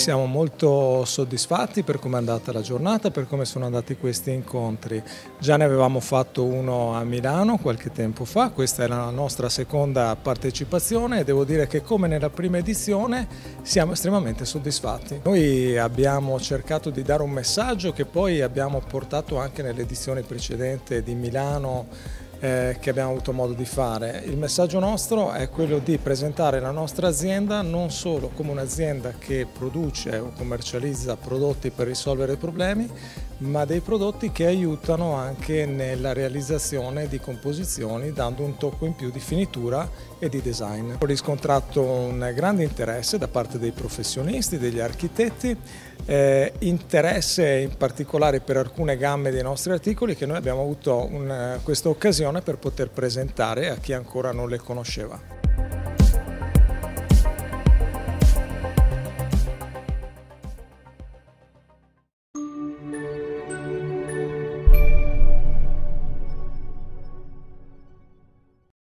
siamo molto soddisfatti per come è andata la giornata, per come sono andati questi incontri. Già ne avevamo fatto uno a Milano qualche tempo fa, questa è la nostra seconda partecipazione e devo dire che come nella prima edizione siamo estremamente soddisfatti. Noi abbiamo cercato di dare un messaggio che poi abbiamo portato anche nell'edizione precedente di Milano che abbiamo avuto modo di fare. Il messaggio nostro è quello di presentare la nostra azienda non solo come un'azienda che produce o commercializza prodotti per risolvere problemi, ma dei prodotti che aiutano anche nella realizzazione di composizioni, dando un tocco in più di finitura e di design. Ho riscontrato un grande interesse da parte dei professionisti, degli architetti, interesse in particolare per alcune gamme dei nostri articoli che noi abbiamo avuto questa occasione per poter presentare a chi ancora non le conosceva.